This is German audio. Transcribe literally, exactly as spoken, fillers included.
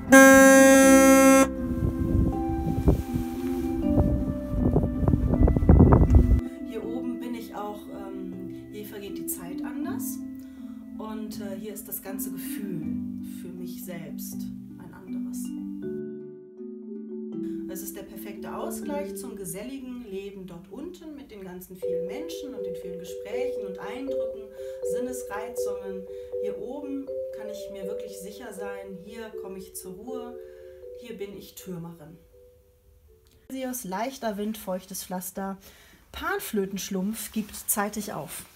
Hier oben bin ich auch, ähm, hier vergeht die Zeit anders und äh, hier ist das ganze Gefühl für mich selbst ein anderes. Es ist der perfekte Ausgleich zum geselligen Leben dort unten mit den ganzen vielen Menschen und den vielen Gesprächen und Eindrücken, Sinnesreizungen. Hier oben kann ich mir wirklich sicher sein, hier komme ich zur Ruhe, hier bin ich Türmerin. Leichter Wind, feuchtes Pflaster, Panflötenschlumpf gibt zeitig auf.